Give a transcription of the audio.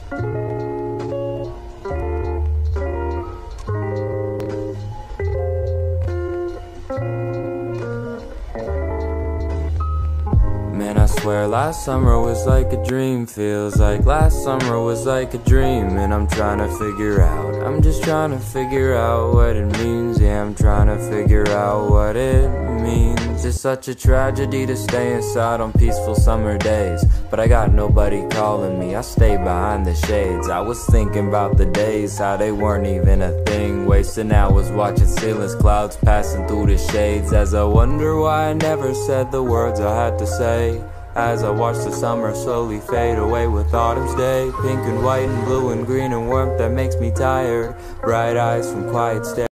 Man, I swear last summer was like a dream. Feels like last summer was like a dream. And I'm trying to figure out, I'm just trying to figure out what it means. Yeah, I'm trying to figure out what it means. It's such a tragedy to stay inside on peaceful summer days, but I got nobody calling me, I stay behind the shades. I was thinking about the days, how they weren't even a thing. Wasting hours watching ceilings, clouds passing through the shades. As I wonder why I never said the words I had to say, as I watch the summer slowly fade away with autumn's day. Pink and white and blue and green and warmth that makes me tired. Bright eyes from quiet stares.